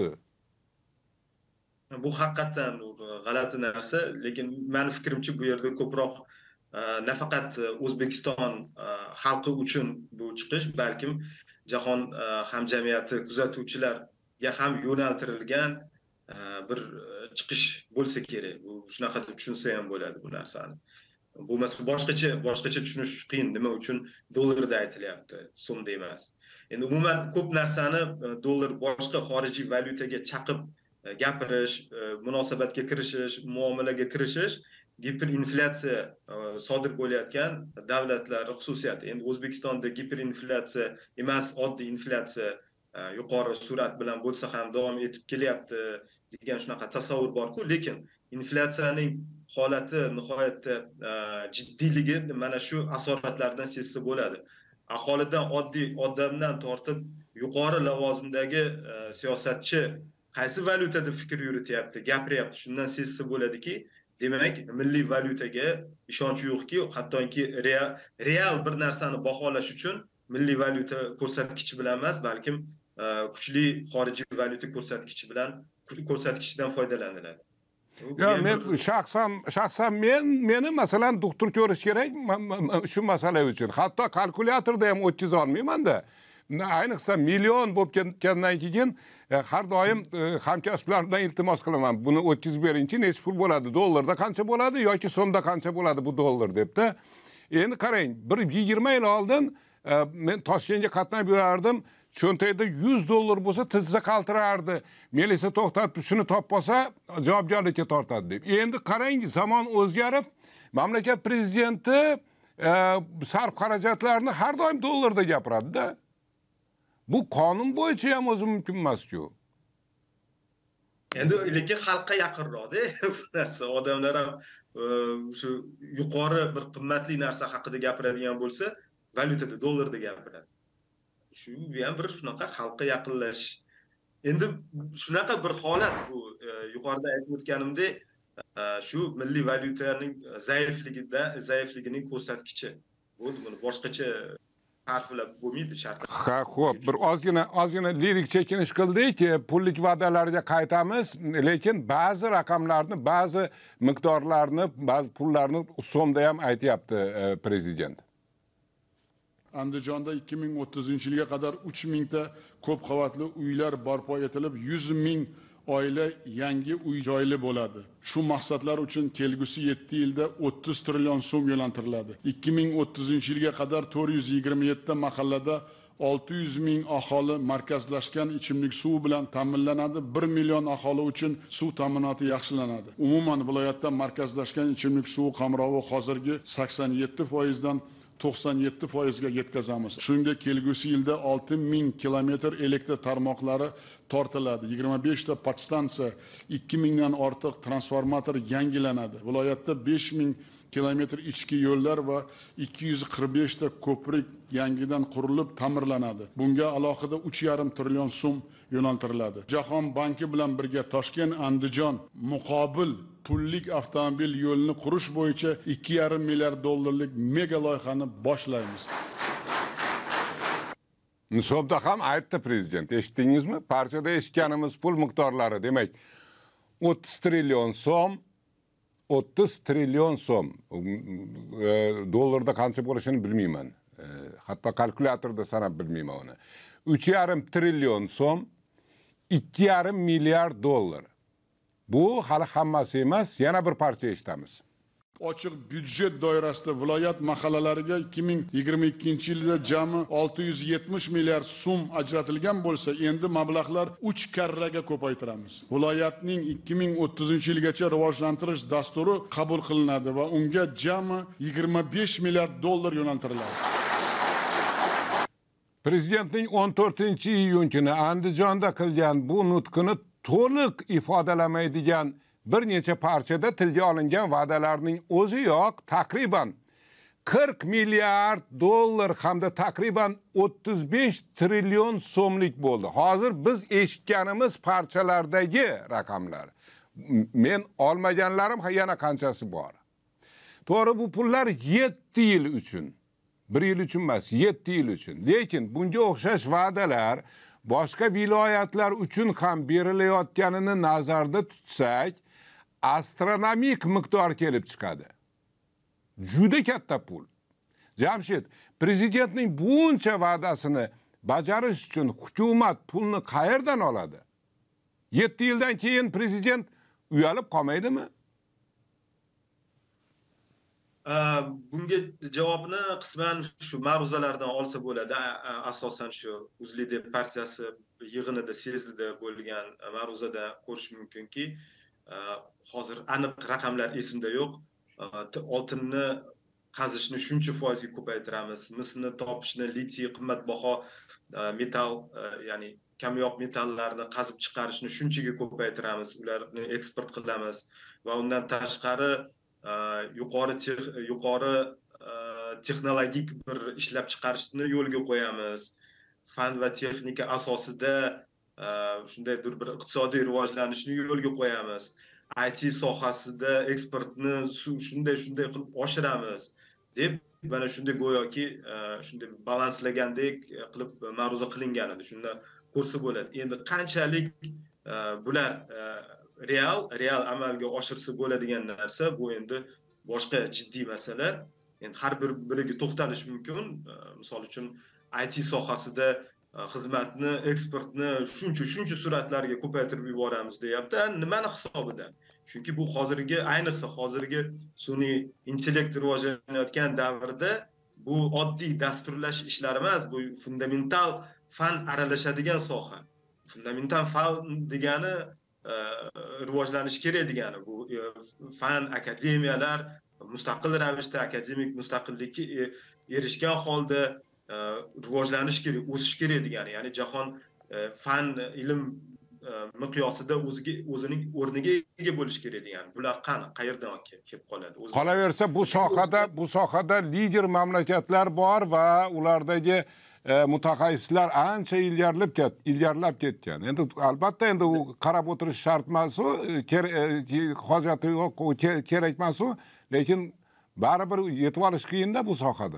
Bu haqiqatan g'alati narsa, lekin mening fikrimcha bu yerda ko'proq nafaqat O'zbekiston xalqi uchun bu chiqish, balkim jahon hamjamiyati kuzatuvchilarga ham yo'naltirilgan bir chiqish bo'lsa kerak. Bu shunaqa deb tushunsa ham bo'ladi bu narsani. Bo'lmasa boshqacha tushunish qiyin. Nima uchun dollarda aytilyapti, so'mda emas. Endi umuman ko'p narsani dollar boshqa xorijiy valyutaga chaqib gapirish, munosabatga kirishish, muomalaga kirishish giperinflyatsiya sodir bo'layotgan davlatlar xususiyati. Endi O'zbekistonda giperinflyatsiya emas, oddiy inflyatsiya yuqori surat bilan bo'lsa ham davom etib kelyapti degan shunaqa tasavvur bor-ku, lekin inflyatsiyaning holati nihoyatda jiddiyligi mana shu asoratlardan sezsa bo'ladi. Aholidan oddiy odamdan tortib yuqori lavozimdagi siyosatchi qaysi valyutada fikr yurityapti, gapiryapti, shundan sezsa bo'ladiki, demak, milliy valyutaga ishonch yo'qki, hattoki real bir narsani baholash uchun milliy valyuta ko'rsatkichi bilan emas, balkim kuchli xorijiy valyuta ko'rsatkichidan foydalaniladi. Ya men shaxsan meni masalan doktor ko'rish kerak shu masala uchun. Hatto kalkulyatorda ham o'tkaza olmayman-da. Ayniqsa million bo'lib ketgandan keyin har doim hamkasblarimdan iltimos qilaman. Buni o'tkazib beringchi, necha pul bo'ladi, dollarda qancha bo'ladi yoki so'mda qancha bo'ladi bu dollar debdi. Endi qarang, bir 20 yil oldin men Toshkentga qatnab yurardim. Cho'ntakda 100 dollar bo'lsa tizza qaltirardi. Melisa to'xtatib shuni topib olsa javobgarlikka tortadi deb. Endi qarang, zamon o'zgarib, mamlakat prezidenti sarf xarajatlarini har doim dollarda gapiradi-da. Bu qonun bo'yicha ham o'zi mumkin emas-ku. Endi lekin xalqqa yaqinroq-da bu narsa. Odamlar ham shu yuqori bir qimmatli narsa haqida gapiradigan bo'lsa, valyutada, dollarda gapiradi. Shu ham bir shunaqa xalqqa yaqinlash. Endi shunaqa bir holat bu yuqorida aytib o'tganimdek, shu milliy valyutaning zaifligining ko'rsatkichi. Bo'ldi, buni boshqacha tariflab bo'lmaydi shartlar. Ha, xo'p, bir ozgina lirik chekinish qildik, pullik va'dalarga qaytamiz, lekin ba'zi raqamlarni, ba'zi miqdorlarni, ba'zi pullarni so'mda ham aytyapti prezident. Andijonda 2030-yilga qadar 3000 ta ko'p qavatli uylar barpo etilib, 100 ming oila yangi uy joyli bo'ladi. Shu maqsadlar uchun kelgusi 7 yilda 30 trillion so'm yo'naltiriladi. 2030-yilga qadar 427 ta mahallada 600 ming aholi markazlashgan ichimlik suvi bilan ta'minlanadi. 1 million aholi uchun suv ta'minoti yaxshilanadi. Umuman viloyatda markazlashgan ichimlik suvi qamrovi hozirgi 87% dan 97% ga yetkazamiz. Shuningdek, kelgusi yilda 6000 kilometr elektr tarmoqlari tortiladi. 25 ta podstansiya, 2000 dan ortiq transformator yangilanadi. Viloyatda 5000 kilometr ichki yo'llar va 245 ta ko'prik yangidan qurilib ta'mirlanadi. Bunga alohida 3,5 trillion so'm yo'naltiriladi. Jahon banki bilan birga Toshkent Andijon muqobil pullik avtomobil yo'lini qurish bo'yicha 2,5 milliard dollarlik mega loyihani boshlaymiz. So'mda ham aytdi prezident, eshitdingizmi? Parchada eshitganimiz pul miqdorlari, demak 30 trillion so'm, 30 trillion so'm. Dollarda qancha bo'lishini bilmayman. Hatto kalkulyatorda sanab bilmayman uni. 3,5 trillion so'm, 2,5 milliard dollar. Bu hali hammasi emas, yana bir parcha eshitamiz. Ochiq byudjet doirasida viloyat mahallalariga 2022-yilda jami 670 milliard so'm ajratilgan bo'lsa, endi mablag'lar 3 karraga ko'paytiramiz. Viloyatning 2030-yilgacha rivojlantirish dasturi qabul qilinadi va unga jami 25 milliard dollar yo'naltiriladi. Prezidentning 14-iyun kuni Andijonda qilgan bu nutqini to'liq ifodalamaydigan bir necha parchada tilga olingan va'dalarning o'zi yo'q, takriban 40 milliard dollar hamda takriban 35 trillion so'mlik bo'ldi. Hozir biz eshitganimiz parchalardagi raqamlar. Men olmaganlarim yana qanchasi bor. To'g'ri, bu pullar 7 yil uchun. 1 yil uchun emas, 7 yil uchun. Lekin bunga o'xshash va'dalar boshqa viloyatlar uchun ham berilayotganini nazarda tutsak, astronomik miqdor kelib chiqadi. Juda katta pul. Jamshid, prezidentning buncha va'dasini bajarish uchun hukumat pulni qayerdan oladi? 7 yildan keyin prezident uyalib qolmaydimi? Bunga javobni qisman shu ma'ruzalardan olsa bo'ladi. Asosan shu UzLiDeP partiyasi yig'inida, syezdida bo'lgan ma'ruzada ko'rish mumkinki, hozir aniq raqamlar esimda yo'q. Oltinni qazishni shuncha foizga ko'paytiramiz, misni topishni, litiy qimmatbaho metal, ya'ni kamyob metallarni qazib chiqarishni shunchaga ko'paytiramiz, ularni eksport qilamiz va undan tashqari yuqori texnologik bir ishlab chiqarishni yo'lga qo'yamiz. Fan va texnika asosida shunday bir iqtisodiy rivojlanishni yo'lga qo'yamiz. IT sohasida eksportni shunday qilib oshiramiz deb mana shunday go'yoki shunday balanslagandek qilib ma'ruza qilingan edi. Shunda ko'rsa bo'ladi. Endi qanchalik bular real amalga oshirsa bo'ladigan narsa, bu endi boshqa jiddiy masala. Endi har biriga to'xtalish mumkin. Misol uchun IT sohasida xizmatni, eksportni shuncha sur'atlarga ko'paytirib yuboramiz deyapti. Nimani hisobidan? Chunki bu ayniqsa hozirgi sun'iy intellekt rivojlanayotgan davrda bu oddiy dasturlash ishlari emas, bu fundamental fan aralashadigan soha. Fundamental fan degani rivojlanish kerak degani. Bu fan akademiyalar mustaqil ravishda akademik mustaqillikka erishgan holda rivojlanish kerak, o'sish kerak degani. Ya'ni jahon fan ilm miqyosida o'zining o'rniga ega bo'lish kerak degani. Bular qayerdan kelib qoladi? Qolaversa bu sohada lider mamlakatlar bor va ulardagi mutaxassislar ancha ilgarilab ketgan. Endi albatta endi u qarab o'tirish shart emas, hojati yo'q, kerak emas, lekin baribir yetib olish qiyin-da bu sohada.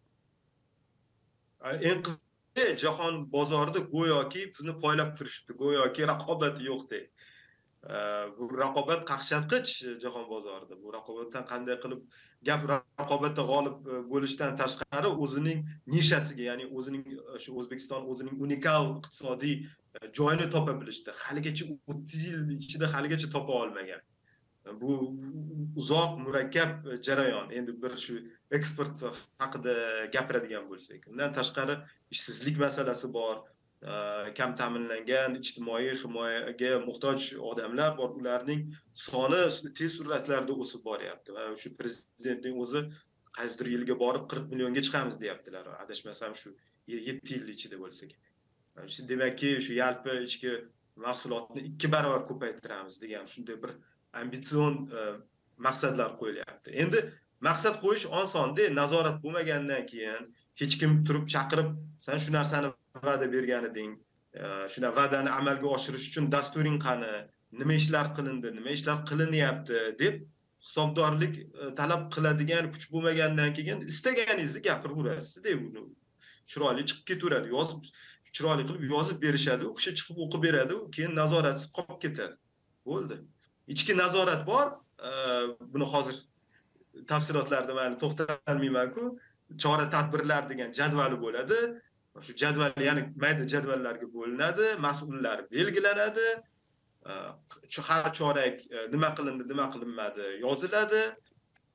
Eng qizig'i jahon bozorida go'yoki bizni poylab turishibdi, go'yoki raqobat yo'qdek. Bu raqobat qaqshatqich jahon bozorida. Bu raqobatdan qanday qilib raqobatda g'olib bo'lishdan tashqari o'zining nishasiga, ya'ni O'zbekiston o'zining unikal iqtisodiy joyini topa bilishdi. Haligacha 30 yil ichida haligacha topa olmagan. Bu uzoq, murakkab jarayon. Endi bir shu eksport haqida gapiradigan bo'lsak, undan tashqari ishsizlik masalasi bor. Kam ta'minlangan ijtimoiy himoyaga muhtoj odamlar bor. Ularning soni tez sur'atlarda o'sib boryapti. Va shu prezidentning o'zi qaysidir yilga borib 40 millionga chiqamiz deyaptilar. Adashmasam shu 7 yil ichida bo'lsak. Demakki, shu yalpi ichki mahsulotni 2 barobar ko'paytiramiz degan shunday bir ambitsion maqsadlar qo'yilyapti. Endi maqsad qo'yish osonda, nazorat bo'lmagandan keyin hech kim turib chaqirib, sen shu narsani va'da bergan eding, shuna va'dani amalga oshirish uchun dasturing qani, nima ishlar qilindi, nima ishlar qilinyapti deb hisobdorlik talab qiladigan kuch bo'lmagandan keyin istaganingizni gapiraverasiz-da, uni chiroyli chiqib ketaveradi, chiroyli qilib yozib berishadi, u kishi chiqib o'qib beradi, u keyin nazoratsiz qolib ketadi. Bo'ldi. Ichki nazorat bor, buni hozir tafsilotlarda men to'xtalmayman-ku, chora tadbirlar degan jadvali bo'ladi. Shu jadval, ya'ni mayda jadvallarga bo'linadi, mas'ullar belgilanadi. Har chorak nima qilindi, nima qilinmadi yoziladi.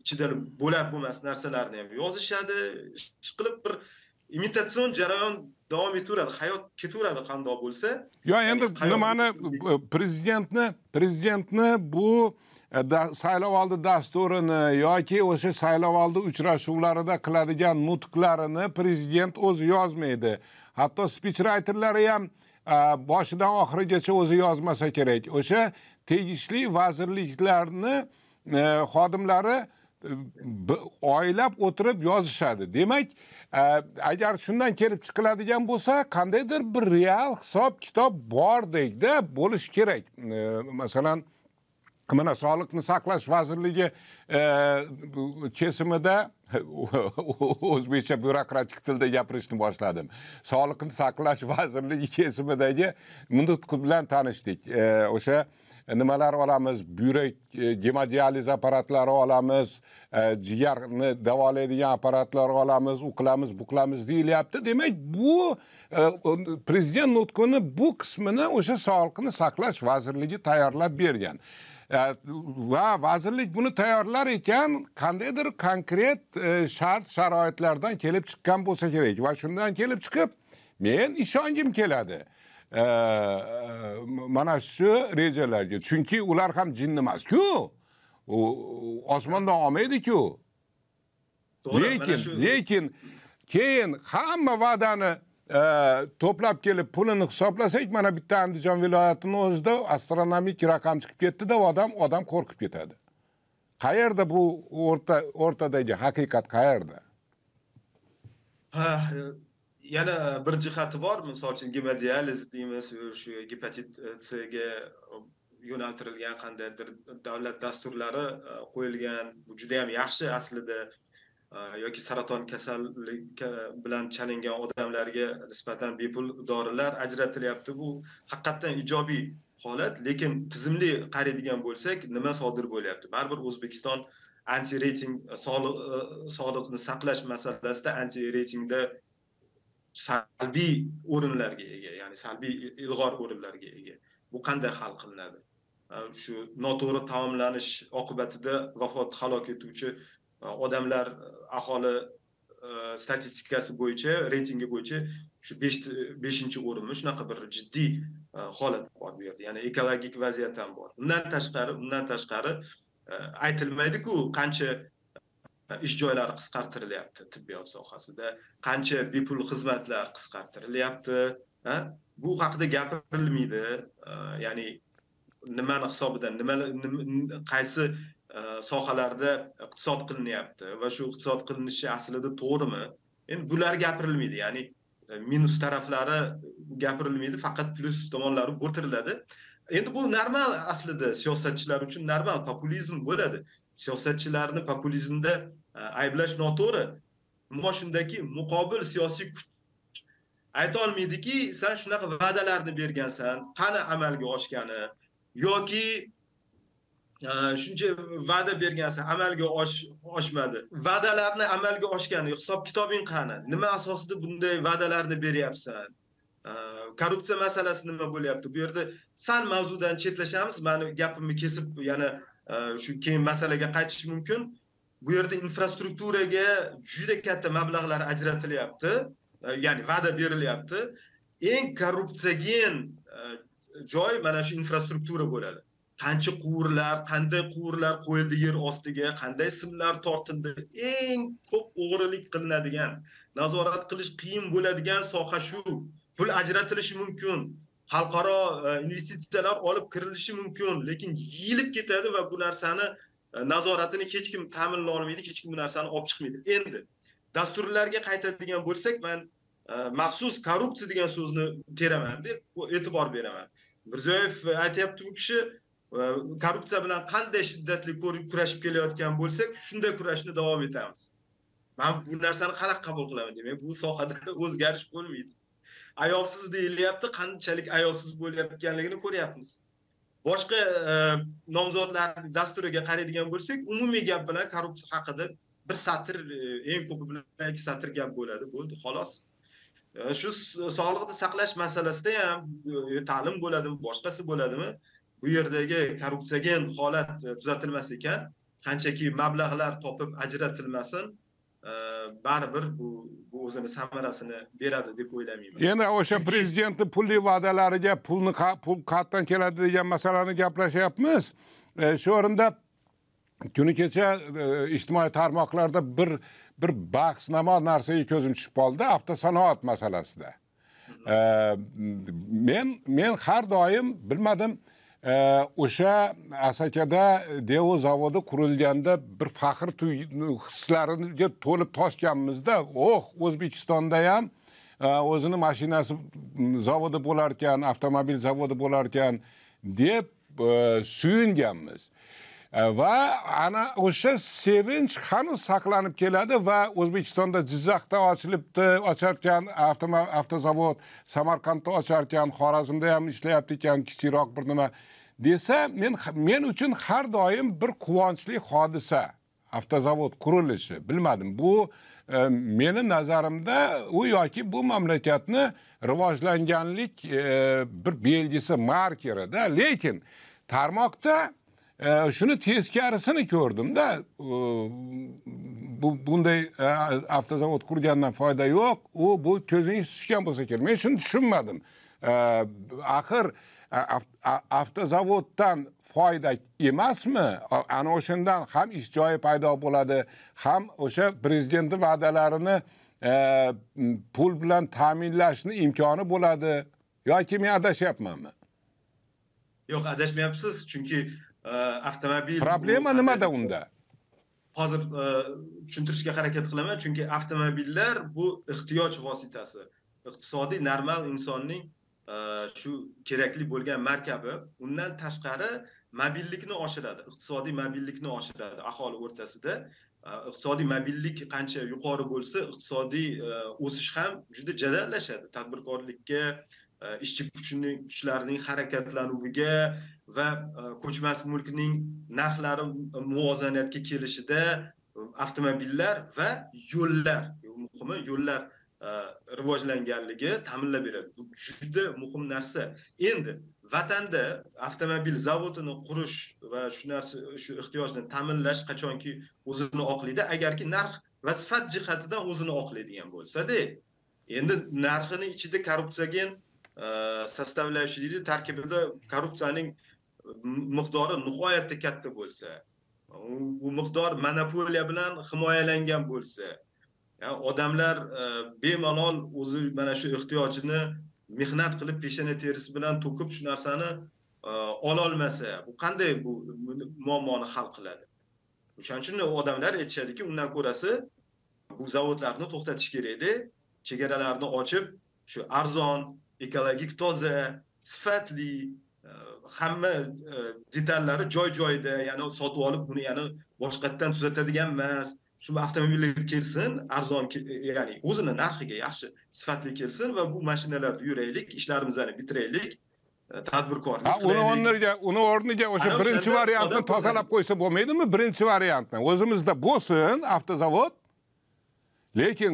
ichida bo'lar bo'lmas narsalarni ham yozishadi, ish qilib bir imitatsion jarayon davom etaveradi, hayot ketaveradi qandoq bo'lsa. Yo, endi nimani prezidentni bu saylovoldi dasturini yoki o'sha saylovoldi uchrashuvlarida qiladigan nutqlarini prezident o'zi yozmaydi. Hatto speechwriterlari ham boshidan oxirigacha o'zi yozmasa kerak. O'sha tegishli vazirliklarni xodimlari oylab o'tirib yozishadi. Demak, agar shundan kelib chiqiladigan bo'lsa, qandaydir bir real hisob kitob bordek-da bo'lish kerak. Masalan, mana Sog'liqni saqlash vazirligi kesimida o'zbekcha byurokratik tilda gapirishni boshladim. Sog'liqni saqlash vazirligi kesimidagi nutq bilan tanishdik. O'sha nimalar olamiz, buyrak gemodializ apparatlari olamiz, jigarni davolaydigan apparatlar olamiz, u qilamiz, bu qilamiz deyilyapti. Demak, bu prezident nutqini bu qismini o'sha Sog'liqni saqlash vazirligi tayyorlab bergan. Va vazirlik buni tayyorlar ekan, qandaydir konkret shart sharoitlardan kelib chiqqan bo'lsa kerak va shundan kelib chiqib men ishongim keladi mana shu rejalarga. Chunki ular ham jin emas-ku. Osmondan olmaydi-ku. Lekin keyin hamma va'dani to'plab kelib pulini hisoblasak, mana bitta Andijon viloyatining o'zida astronomik raqam chiqib ketdi-da, odam qo'rqib ketadi. Qayerda bu o'rtadagi haqiqat qayerda? Yana bir jihati bor, misol uchun gemodializ deymiz, shu gepatit C ga yo'naltirilgan qandaydir davlat dasturlari qo'yilgan. Bu juda ham yaxshi aslida. Yoki saraton kasalligi bilan chalingan odamlarga nisbatan bepul dorilar ajratilyapti. Bu haqiqatan ijobiy holat, lekin tizimli qaraydigan bo'lsak, nima sodir bo'lyapti? Baribir O'zbekiston anti-reyting sog'liqni saqlash masalasida anti-reytingda salbiy o'rinlarga ega, ya'ni salbiy ilg'or o'rinlarga ega. Bu qanday hal qilinadi? Shu noto'g'ri taomlanish oqibatida vafot halok etuvchi odamlar aholi statistikasi bo'yicha, reytingi bo'yicha shu 5-o'rinmi, shunaqa bir jiddiy holat bor bu yerda. Ya'ni ekologik vaziyat ham bor. Undan tashqari aytilmaydi-ku, qancha ish joylari qisqartirilyapti tibbiyot sohasida, qancha bepul xizmatlar qisqartirilyapti. Bu haqida gapirilmaydi. Ya'ni nimani hisobidan, qaysi sohalarda iqtisod qilinyapti va shu iqtisod qilinishi aslida to'g'rimi? Endi bular gapirilmaydi. Ya'ni minus taraflari gapirilmaydi, faqat plus tomonlari o'tiriladi. Endi bu normal, aslida siyosatchilar uchun normal populizm bo'ladi. Siyosatchilarni populizmda ayblash noto'g'ri. Ammo shundaki muqobil siyosiy kuch ayta olmaydiki, sen shunaqa va'dalarni bergansan, qani amalga oshgani, yoki shuncha va'da bergansan, amalga oshmadi. Va'dalarni amalga oshgani, hisob kitobing qani? Nima asosida bunday va'dalarni beryapsan? Korrupsiya masalasi nima bo'lyapti? Bu yerda sal mavzudan chetlashamiz. Meni gapimni kesib yana shu keyin masalaga qaytish mumkin. Bu yerda infrastrukturaga juda katta mablag'lar ajratilyapti. Ya'ni va'da berilyapti. Eng korrupsiyagen joy mana shu infrastruktura bo'ladi. Qancha qanday quvurlar qo'yildi yer ostiga, qanday simlar tortildi. Eng ko'p o'g'rilik qilinadigan, nazorat qilish qiyin bo'ladigan soha shu. Pul ajratilishi mumkin, xalqaro investitsiyalar olib kirilishi mumkin, lekin yeyilib ketadi va bu narsani nazoratini hech kim ta'minlay olmaydi, hech kim bu narsani olib chiqmaydi. Endi dasturlarga qaytadigan bo'lsak, men maxsus korrupsiya degan so'zni teraman deb e'tibor beraman. Mirziyoyev aytayapti, bu kishi korrupsiya bilan qanday shiddatli kurashib kelayotgan bo'lsak, shunday kurashni davom etamiz. Men bu narsani qanaqa qabul qilaman? Demak, bu sohada o'zgarish bo'lmaydi. Ayovsiz deyilyapti, qanchalik ayovsiz bo'layotganligini ko'ryapmiz. Boshqa nomzodlar dasturiga qaraydigan bo'lsak, umumiy gap bilan korrupsiya haqida bir satr, eng ko'pi bilan 2 satr gap bo'ladi, bo'ldi, xolos. Shu sog'liqni saqlash masalasida ham ta'lim bo'ladimi, boshqasi bo'ladimi? Bu yerdagi korrupsiyagen holat tuzatilmas ekan, qanchaki mablag'lar topib ajratilmasin, baribir bu o'zini samarasini beradi deb o'ylamayman. Yana o'sha prezidentning pulli va'dalariga pul qayerdan keladi degan masalani gaplashyapmiz. Shu o'rinda kuni kecha ijtimoiy tarmoqlarda bir bahsnamo narsaga ko'zim tushib qoldi, avtosanoat masalasida. Men har doim bilmadim, o'sha Asakada Devo zavodi qurilganda bir faxr hislariga to'lib toshganmizda, O'zbekistonda ham o'zini mashinasi zavodi bo'lar ekan, avtomobil zavodi bo'lar ekan deb suyunganmiz. Va ana o'sha sevinch hanuz saqlanib keladi va O'zbekistonda Jizzaxda ocharkan avtozavod, Samarqandda ocharkan, Xorazmda ham ishlayapti ekan, kichikroq bir nima desa, men uchun har doim bir quvonchli hodisa avtozavod qurilishi. Bilmadim, bu meni nazarimda u yoki bu mamlakatni rivojlanganlik bir belgisi, markerida, lekin tarmoqda shuni teskarisini ko'rdimda, bunday avtozavod qurgandan foyda yo'q, bu ko'zingiz tushgan bo'lsa kerak. Men shuni tushunmadim. Axir avtozavoddan foyda emasmi? Ana o'shandan ham ish joyi paydo bo'ladi, ham o'sha prezidentning va'dalarini pul bilan ta'minlashni imkoni bo'ladi. Yoki men adashyapmanmi? Yo'q, adashmayapsiz, chunki avtomobil problema nimada unda? Hozir tushuntirishga harakat qilaman, chunki avtomobillar bu ehtiyoj vositasi. Iqtisodiy normal insonning shu kerakli bo'lgan markabi. Undan tashqari mobillikni oshiradi, iqtisodiy mobillikni oshiradi aholi o'rtasida. Iqtisodiy mobillik qancha yuqori bo'lsa, iqtisodiy o'sish ham juda jadallashadi. Tadbirkorlikka, ishchi kuchlarining harakatlanuviga va ko'chmas mulkning narxlari muvozanatga kelishida avtomobillar va yo'llar, muhimi yo'llar rivojlanganligi ta'minlab beradi. Bu juda muhim narsa. Endi vatanda avtomobil zavodini qurish va shu ehtiyojni ta'minlash qachonki o'zini oqlaydi, agarki narx va sifat jihatidan o'zini oqlaydigan bo'lsa-da, endi narxini ichida korrupsiyaga sostavlashi deydi, tarkibida korrupsiyaning miqdori nihoyatda katta bo'lsa, bu miqdor monopoliya bilan himoyalangan bo'lsa, odamlar bemalol o'zi mana shu ehtiyojini mehnat qilib peshana terisi bilan to'kib shu narsani ola olmasa, bu qanday bu muammoni hal qiladi? O'shaning uchun odamlar aytishadiki, undan ko'rasi bu zavodlarni to'xtatish kerak edi, chegaralarni ochib, shu arzon, ekologik toza, sifatli, hamma detallari joy-joyida, ya'ni sotib olib buni yana boshqatdan tuzatadigan emas. Shu avtomobillar kelsin, arzon, ya'ni o'zini narxiga yaxshi, sifatli kelsin va bu mashinalarda yuraylik, ishlarimizni bitiraylik, tadbirkorlik qilaylik. Uni o'rniga o'sha birinchi variantni tozalab qo'ysa bo'lmaydimi? Birinchi variantni o'zimizda bo'lsin avtozavod, lekin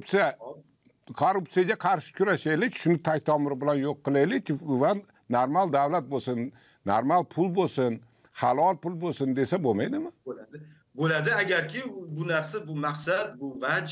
korrupsiyaga qarshi kurashaylik, shuni tag-tomiri bilan yo'q qilaylik va normal davlat bo'lsin, normal pul bo'lsin, halol pul bo'lsin desa bo'lmaydimi? Bo'ladi, agarki bu narsa, bu maqsad, bu vaj,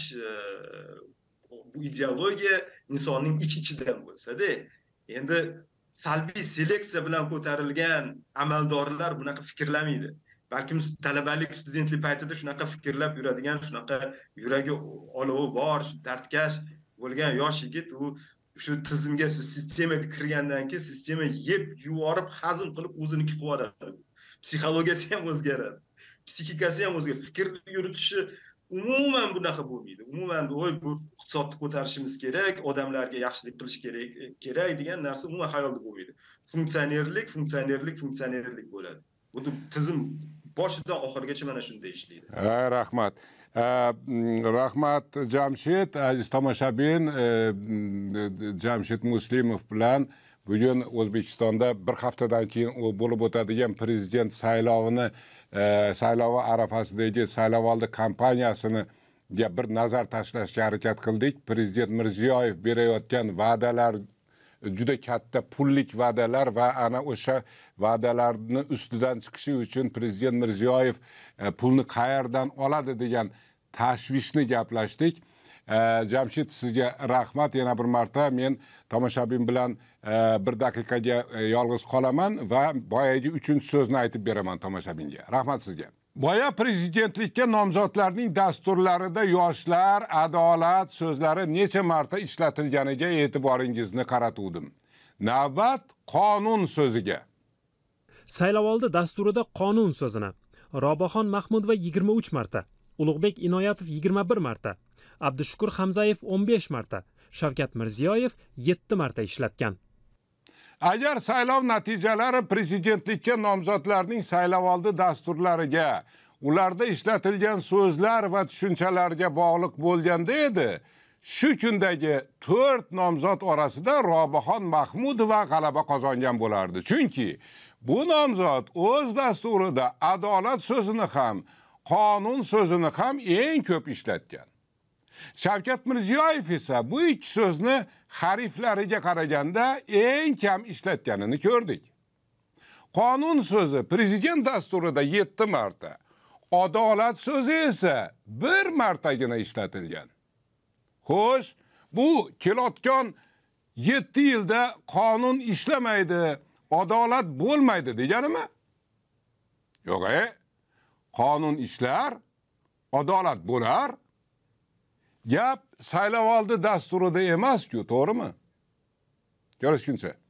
bu ideologiya insonning ichidan bo'lsa-da, endi salbiy seleksiya bilan ko'tarilgan amaldorlar bunaqa fikrlamaydi. Balkim talabalik, studentlik paytida shunaqa fikrlab yuradigan, shunaqa yuragi olovi bor, tartkash bo'lgan yosh yigit, u shu tizimga, shu sistemaga kirgandan keyin sistema yeb, yuvorib, hazm qilib o'ziniki qilib oladi. Psixologiyasi ham o'zgaradi. Psixikasi ham o'zga, fikr yuritishi umuman bunaqa bo'lmaydi. Umuman bu iqtisodni ko'tarishimiz kerak, odamlarga yaxshilik qilish kerak degan narsa umuman xayolda bo'lmaydi. Funksionerlik bo'ladi. Bu tizim boshidan oxirigacha mana shunday ishlaydi. Rahmat. Rahmat Jamshid, aziz tomoshabin, Jamshid Muslimov bilan bugun O'zbekistonda bir haftadan keyin bo'lib o'tadigan prezident saylovi arafasidagi saylovoldi kampaniyasini bir nazar tashlashga harakat qildik. Prezident Mirziyoyev berayotgan va'dalar juda katta pullik va'dalar va ana o'sha va'dalarni ustidan chiqishi uchun prezident Mirziyoyev pulni qayerdan oladi degan tashvishni gaplashdik. Jamshid, sizga rahmat. Yana bir marta men tomoshabin bilan bir daqiqaga yolg'iz qolaman va boyagi 3-so'zni aytib beraman tomoshabinga. Rahmat sizga. Boya prezidentlikka nomzodlarning dasturlarida yoshlar, adolat so'zlari necha marta ishlatilganiga e'tiboringizni qaratuvdim. Navbat qonun so'ziga. Saylovoldi dasturida qonun so'zini Robiyaxon Mahmudova 23 marta, Ulug'bek Inoyatov 21 marta, Abdushukur Hamzayev 15 marta, Shavkat Mirziyoyev 7 marta ishlatgan. Agar saylov natijalari prezidentlikka nomzodlarning saylovoldi dasturlariga, ularda ishlatilgan so'zlar va tushunchalarga bog'liq bo'lganda edi, shu kundagi 4 nomzod orasida Robiyaxon Mahmudova g'alaba qozongan bo'lardi. Chunki bu nomzod o'z dasturida adolat so'zini ham, qonun so'zini ham eng ko'p ishlatgan. Shavkat Mirziyoyev esa bu ikki so'zni harflariga qaraganda eng kam ishlatganini ko'rdik. Qonun so'zi prezident dasturida 7 marta, adolat so'zi esa 1 martagina ishlatilgan. Xo'sh, bu kelayotgan 7 yilda qonun ishlamaydi, adolat bo'lmaydi deganimi? Yo'q, qonun ishlar, adolat bo'lar. Gap saylovoldi dasturida emas-ku, to'g'rimi? Ko'rishguncha.